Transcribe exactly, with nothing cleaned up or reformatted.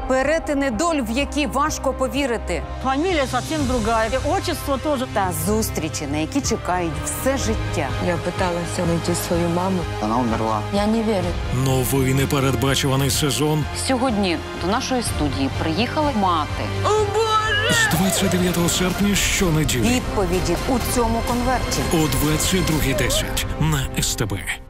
Перетини доль, в які важко повірити. Фамилия совсем другая, и отчество тоже. Та зустрічі, на які чекають все життя. Я пыталась найти свою маму. Она умерла. Я не верю. Новий непередбачуваний сезон Сьогодні до нашої студії приїхала мати. з двадцять дев'ятого серпня щонеділі Відповіді у цьому конверті. о двадцять другій десять на ес те бе.